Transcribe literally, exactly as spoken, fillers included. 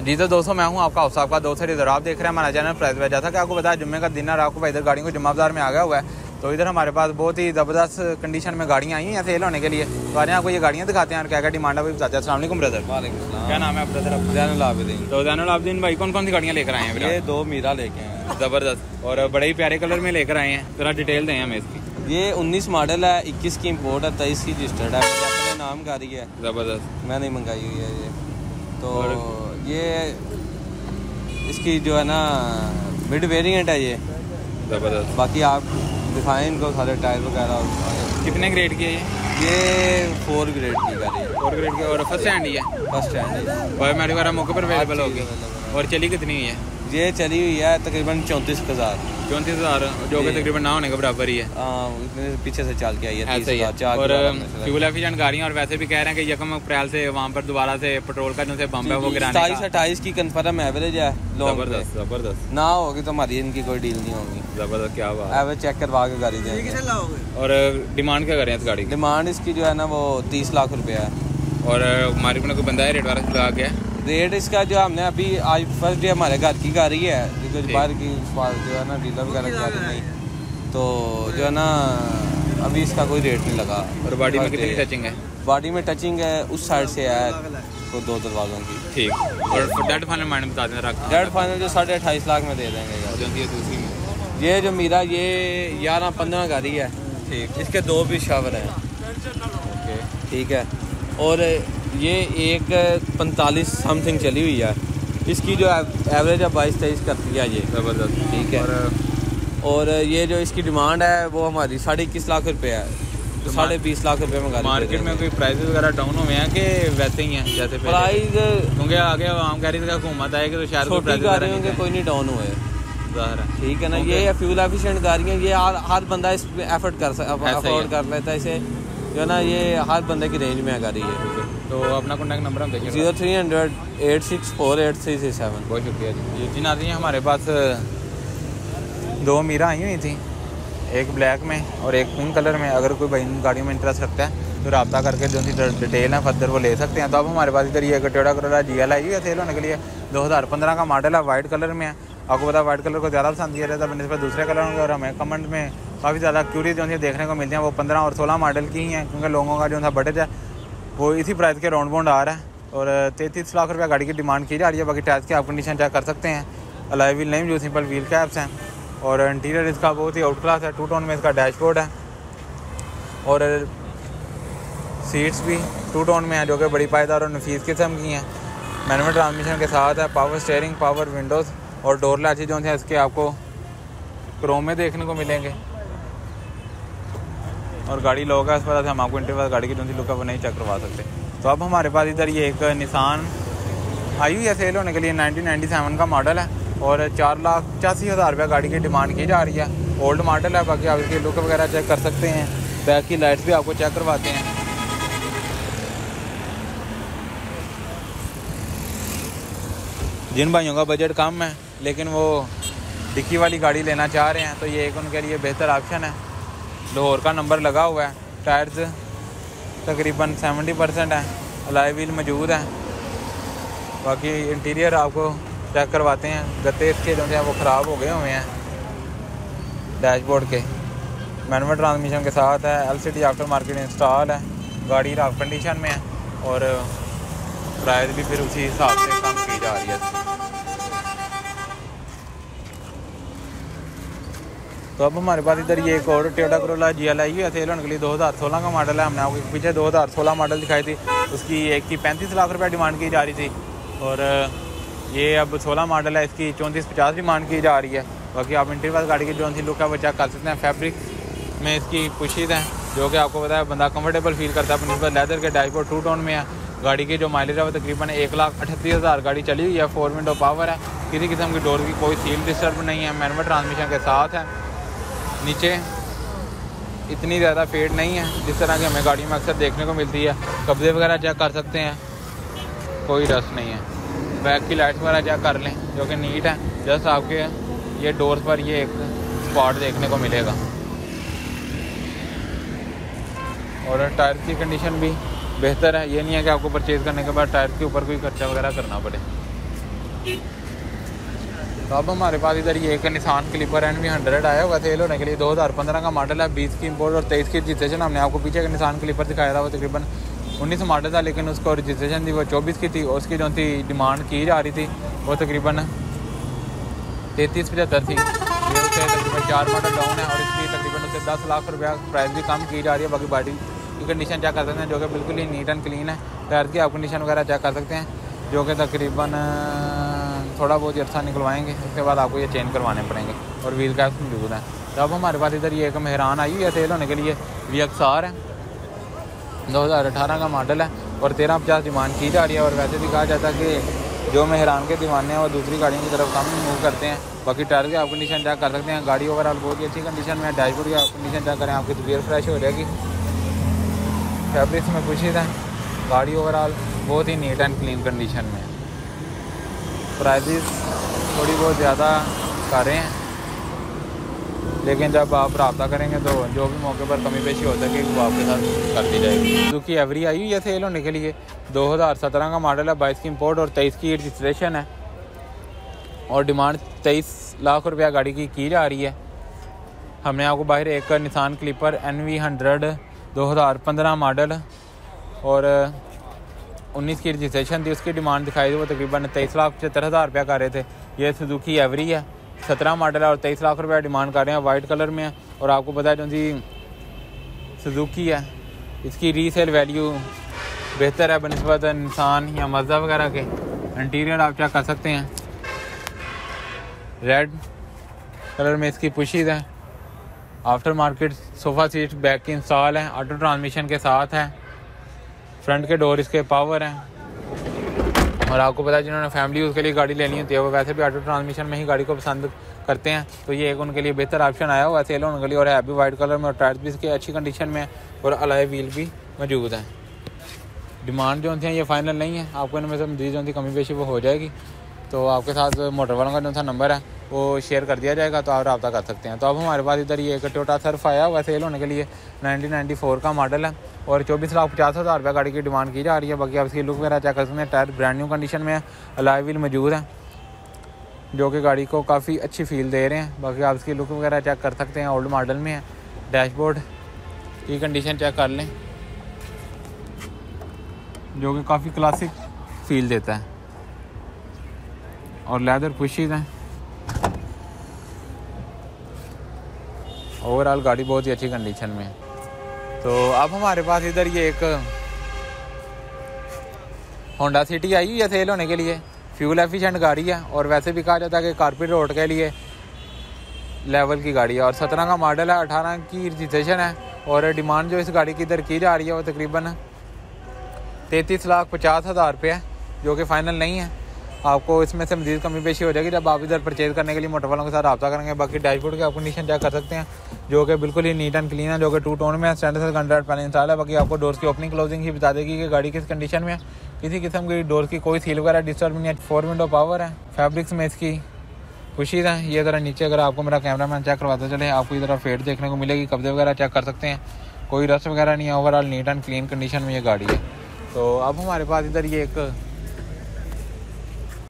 जी तो दोस्तों मैं हूं आपका हाउस आपका दोस्त है इधर आप देख रहे हैं हमारा चैनल प्राइस वजह था कि आपको बताया जुम्मे का दिन है, आपको भाई इधर गाड़ियों को जमा बाजार में आ गया हुआ है। तो इधर हमारे पास बहुत ही ज़बरदस्त कंडीशन में गाड़ियाँ आई हैं सेल होने के लिए। तो आज आपको ये गाड़ियाँ दिखाते हैं और क्या क्या डिमांड है वो बताते हैं। अस्सलाम वालेकुम ब्रदर। वालेकुम सलाम। क्या नाम है ब्रदर? ज़ैनुल आबिदीन। तो ज़ैनुल आबिदीन भाई कौन कौन सी गाड़ियाँ लेकर आए हैं? ये दो मीरा लेके हैं, ज़बरदस्त और बड़े ही प्यारे कलर में लेकर आए हैं। थोड़ा डिटेल दें हमें इसकी। ये उन्नीस मॉडल है, इक्कीस की इम्पोर्ट है, तेईस की रजिस्टर्ड है। मेरे अपने नाम गाड़ी है, ज़बरदस्त, मैं नहीं मंगाई हुई है ये। तो ये इसकी जो है ना मिड वेरिएंट है ये, ज़बरदस्त। बाकी आप दिखाएं इनको सारे टायर वगैरह। कितने ग्रेड की है ये? ये फोर ग्रेड की गाड़ी है। फोर ग्रेड की और फर्स्ट हैंड ही है? फर्स्ट हैंड है और मेरे वगैरह मौके पर अवेलेबल होगी। और चली कितनी हुई है? ये चली हुई है तकरीबन चौंतीस हज़ार चौंतीस हज़ार जो कि तकरीबन ना होने के बराबर ही है। आ, पीछे से चल के आई है, ऐसे ही है। और फ्यूल एफिशिएंट गाड़ियाँ और वैसे भी कह रहे हैं कि यकम अप्रैल से वहाँ पर दोबारा से पेट्रोल का जो से बम है वो गिराने का सताईस अट्ठाईस की कंफर्म एवरेज है। जबरदस्त जबरदस्त ना होगी तो हमारी इनकी कोई डील नहीं होगी। जबरदस्त, क्या बात। एवरेज चेक करवा के गाड़ी देंगे। और डिमांड क्या करें इस गाड़ी की? डिमांड इसकी जो है ना वो तीस लाख रुपया है। और मार्केट में कोई बंदा है रेट वाला लगा के? रेट इसका जो हमने अभी आज फर्स्ट डे हमारे घर की गाड़ी है, बाहर की जो है ना डीलर वगैरह की गाड़ी नहीं, तो जो है ना अभी इसका कोई रेट नहीं लगा। और बॉडी में कितनी टचिंग है? बॉडी में टचिंग है उस साइड से है तो दो दरवाजों की। ठीक। और डेड फाइनल माइंड बता दें रख डेड फाइनल जो साढ़े अट्ठाईस लाख में दे देंगे यार। दूसरी में ये जो मीरा ये ग्यारह पंद्रह गाड़ी है। ठीक। इसके दो भी शावर हैं। ओके ठीक है। और ये एक पैंतालीस समथिंग चली हुई है। इसकी जो एवरेज है बाईस तेईस करती है ये। ज़बरदस्त, ठीक है। और, और ये जो इसकी डिमांड है वो हमारी साढ़े इक्कीस लाख रुपए है, तो साढ़े बीस लाख रुपए में गाड़ी। मार्केट में कोई प्राइस वगैरह डाउन हुए हैं कि वैसे ही हैं जैसे प्राइस? क्योंकि आगे आम गाड़ी का हुकूमत आएगी तो शायद छोटी गाड़ियों के कोई नहीं डाउन हुए, ठीक है ना। ये फ्यूल एफिशिएंट गाड़ियाँ, ये हर हर बंदा इस पे एफर्ट कर अफोर्ड कर लेता है इसे, जो ना ये हर बंदे की रेंज में गाड़ी है। तो अपना कॉन्टैक्ट नंबर हम देखिए zero three hundred eight six four eight three six seven. बहुत शुक्रिया जी। जी नाज़रीन हमारे पास दो मीरा आई हुई थी, एक ब्लैक में और एक पिंक कलर में। अगर कोई भाई इन गाड़ियों में इंटरेस्ट रखता है तो रब्ता करके जो सी डिटेल है फर्दर वो ले सकते हैं। तो अब हमारे पास इधर ये Toyota Corolla G L I है सेल होने के लिए। दो हज़ार पंद्रह का मॉडल है, वाइट कलर में है। आपको पता है वाइट कलर को ज़्यादा पसंद किया जाता है बनस्बत दूसरे कलर होंगे। और हमें कमेंट में काफ़ी ज़्यादा क्यूरी जो देखने को मिलती हैं वो पंद्रह और सोलह मॉडल की ही हैं, क्योंकि लोगों का जो था बजट है वो इसी प्राइस के राउंड बाउंड आ रहा है। और तैंतीस लाख रुपया गाड़ी की डिमांड की जा रही है। बाकी टायर्स की आप कंडीशन चेक कर सकते हैं, अलॉय व्हील नहीं जो सिंपल व्हील कैप्स हैं। और इंटीरियर इसका बहुत ही आउट क्लास है, टू टोन में इसका डैशबोर्ड है और सीट्स भी टू टोन में है जो कि बड़ी पायदार और नफीस किस्म की हैं। मैनुअल ट्रांसमिशन के साथ है, पावर स्टीयरिंग, पावर विंडोज़ और डोर लैचेज जो हैं इसके आपको क्रोम में देखने को मिलेंगे। और गाड़ी लोग है इस वजह से हम आपको इंटरव्यू गाड़ी की जो सी लुक है वो नहीं चेक करवा सकते। तो अब हमारे पास इधर ये एक निसान आई हुई है सेल होने के लिए, नाइनटीन नाइन्टी सेवन का मॉडल है और चार लाख पचासी हज़ार रुपये गाड़ी की डिमांड की जा रही है। ओल्ड मॉडल है, बाकी आप इसकी लुक वगैरह चेक कर सकते हैं। बैक की लाइट्स भी आपको चेक करवाते हैं। जिन भाइयों का बजट कम है लेकिन वो डिक्की वाली गाड़ी लेना चाह रहे हैं तो ये एक उनके लिए बेहतर ऑप्शन है। लाहौर का नंबर लगा हुआ है, टायर्स तकरीबन सेवेंटी परसेंट है, अलॉय व्हील मौजूद है। बाकी इंटीरियर आपको चेक करवाते हैं। गत्ते इसके जो है वो ख़राब हो गए हुए हैं डैशबोर्ड के। मैनुअल ट्रांसमिशन के साथ है, एलसीडी आफ्टर मार्केट इंस्टॉल है, गाड़ी रफ कंडीशन में है और प्राइस भी फिर उसी हिसाब से कम की जा रही है। तो अब हमारे पास इधर ये एक और Toyota Corolla G L I है सेल होने के लिए। दो हज़ार सोलह का मॉडल है। हमने आपको पीछे दो हज़ार सोलह मॉडल दिखाई थी, उसकी एक की पैंतीस लाख रुपए डिमांड की जा रही थी और ये अब सोलह मॉडल है, इसकी चौंतीस पचास डिमांड की जा रही है। बाकी आप इंटीरियर गाड़ी की जो सी लुक है वो चेक कर सकते हैं। फैब्रिक में इसकी पुशीज हैं जो कि आपको पता है बंदा कंफर्टेबल फील करता है। अपनी लेदर के डैशबोर्ड टू टोन में है। गाड़ी की जो माइलेज है वो तकरीबन एक लाख अठतीस हज़ार गाड़ी चली हुई है। फोर विंडो पावर है, किसी किस्म की डोर की कोई सील डिस्टर्ब नहीं है, मैनुअल ट्रांसमिशन के साथ है। नीचे इतनी ज़्यादा फेड नहीं है जिस तरह की हमें गाड़ी में अक्सर देखने को मिलती है। कब्जे वगैरह चेक कर सकते हैं, कोई रस्ट नहीं है। बैक की लाइट्स वगैरह चेक कर लें जो कि नीट है। जस्ट आपके ये डोर्स पर ये एक स्पॉट देखने को मिलेगा। और टायर की कंडीशन भी बेहतर है। ये नहीं है कि आपको परचेज़ करने के बाद टायर के ऊपर कोई खर्चा वगैरह करना पड़े। तो अब हमारे पास इधर ये एक Nissan Clipper N V hundred आया हुआ सेल होने के लिए। दो हज़ार पंद्रह का मॉडल है, बीस की इम्पोर्ट और तेईस की रजिस्ट्रेशन। हमने आपको पीछे का निसान क्लिपर दिखाया था, वो तकरीबन उन्नीस मॉडल था, लेकिन उसको रजिस्ट्रेशन थी वो चौबीस की थी। और उसकी जो थी डिमांड की जा रही थी वो तकरीबन तैंतीस पचहत्तर थी। ये उससे तकरीबन चार मॉडल डाउन है और इसकी तकरीबन उससे दस लाख रुपया प्राइस भी कम की जा रही है। बाकी बॉडी की कंडीशन चेक कर सकते हैं, जो कि बिल्कुल ही नीट एंड क्लीन है। टायर की आप कंडीशन वगैरह चेक कर सकते हैं, जो कि तकरीबन थोड़ा बहुत अर्सा निकलवाएंगे, उसके बाद आपको ये चेंज करवाने पड़ेंगे। और व्हील कैप्स मौजूद हैं। तो अब हमारे पास इधर ये एक मेहरान आई हुई है सेल होने के लिए। वी एक्स आर है, दो हज़ार अठारह का मॉडल है और तेरह पचास डिमांड की जा रही है। और वैसे भी कहा जाता है कि जो मेहरान के दीवाने हैं वो दूसरी गाड़ियों की तरफ कम मूव करते हैं। बाकी टायर की आप कंडीशन चेक कर सकते हैं। गाड़ी ओवरऑल बहुत ही अच्छी कंडीशन में है। डैशबोर्ड की आप कंडीशन चेक करें, आपकी तबीयत फ्रेश हो जाएगी। फैब्रिक्स में पुशीज़ है। गाड़ी ओवरऑल बहुत ही नीट एंड क्लीन कंडीशन में है। प्राइसेस थोड़ी बहुत ज़्यादा कर रहे हैं, लेकिन जब आप रब्ता करेंगे तो जो भी मौके पर कमी पेशी हो सके वो आपके साथ कर दी जाएगी। सुजुकी एवरी आई हुई है सेल होने के लिए। दो हज़ार सत्रह का मॉडल है, बाईस की इम्पोर्ट और तेईस की रजिस्ट्रेशन है। और डिमांड तेईस लाख रुपया गाड़ी की की जा रही है। हमने आपको बाहर एक Nissan Clipper N V hundred दो हज़ार पंद्रह मॉडल और उन्नीस की रजिस्ट्रेशन थी, उसकी डिमांड दिखाई थी, वो तकरीबन तेईस लाख पचहत्तर हज़ार रुपया कर रहे थे। ये सुजुकी एवरी है, सत्रह मॉडल है और तेईस लाख रुपया डिमांड कर रहे हैं। वाइट कलर में है और आपको पता है जो सी सुजुकी है इसकी रीसेल वैल्यू बेहतर है बनिस्बत निसान या मज़दा वगैरह के। इंटीरियर आप चेक कर सकते हैं, रेड कलर में इसकी पुशीज़ है। After market sofa seat back की इंस्टॉल है, ऑटो ट्रांसमिशन के साथ है। फ्रंट के डोर इसके पावर हैं। और आपको पता है जिन्होंने फैमिली यूज़ के लिए गाड़ी लेनी होती है वो वैसे भी ऑटो ट्रांसमिशन में ही गाड़ी को पसंद करते हैं, तो ये एक उनके लिए बेहतर ऑप्शन आया हुआ है सेल होने के लिए। और है भी वाइट कलर में और टायर्स भी इसके अच्छी कंडीशन में है और अलॉय व्हील भी मौजूद है। डिमांड जो थी ये फाइनल नहीं है, आपको इनमें से मजीद जो थी कमी पेशी वो हो जाएगी। तो आपके साथ मोटर वालों का जो सा नंबर है वो शेयर कर दिया जाएगा, तो आप रब्ता कर सकते हैं। तो अब हमारे पास इधर ये एक टोयोटा सर्फ आया हुआ सेल होने के लिए। नाइनटीन नाइन्टी फोर का मॉडल है और चौबीस लाख पचास हज़ार रुपये गाड़ी की डिमांड की जा रही है। बाकी आप इसकी लुक वगैरह चेक कर सकते हैं। टायर ब्रांड न्यू कंडीशन में है, अलॉय व्हील मौजूद है, जो कि गाड़ी को काफ़ी अच्छी फील दे रहे हैं। बाकी आप इसकी लुक वगैरह चेक कर सकते हैं, ओल्ड मॉडल में है। डैशबोर्ड की कंडीशन चेक कर लें, जो कि काफ़ी क्लासिक फील देता है। और लेदर पुशीज़ हैं। ओवरऑल गाड़ी बहुत ही अच्छी कंडीशन में है। तो अब हमारे पास इधर ये एक होंडा सिटी आई हुई है सेल होने के लिए। फ्यूल एफिशिएंट गाड़ी है और वैसे भी कहा जाता है कि कारपेट रोड के लिए लेवल की गाड़ी है। और सत्रह का मॉडल है, अठारह की रजिस्ट्रेशन है। और डिमांड जो इस गाड़ी की इधर की जा रही है वो तकरीबन तैंतीस लाख पचास हज़ार रुपये है, जो कि फ़ाइनल नहीं है। आपको इसमें से मज़ीद कमी पेशी हो जाएगी जब आप इधर परचेज़ करने के लिए मोटर वालों के साथ रब्ता करेंगे। बाकी डैशबोर्ड की आप कंडीशन चेक कर सकते हैं, जो कि बिल्कुल ही नीट एंड क्लीन है, जो कि टू टोन में है। स्टैंडर्ड से हंड्रेड पहले इंस्टॉल है। बाकी आपको डोर्स की ओपनिंग क्लोजिंग ही बता देगी कि गाड़ी किस कंडीशन में है। किसी किस्म की डोर की कोई सील वगैरह डिस्टर्ब नहीं है। फोर विंडो पावर है। फैब्रिक्स में इसकी पुशीज़ है। ये ज़रा नीचे अगर आपको मेरा कैमरा मैन चेक करवाता चले, आपको इधर फेट देखने को मिलेगी। कब्जे वगैरह चेक कर सकते हैं, कोई रस्ट वगैरह नहीं है। Overall neat and clean condition में ये गाड़ी है। तो अब हमारे पास इधर ये एक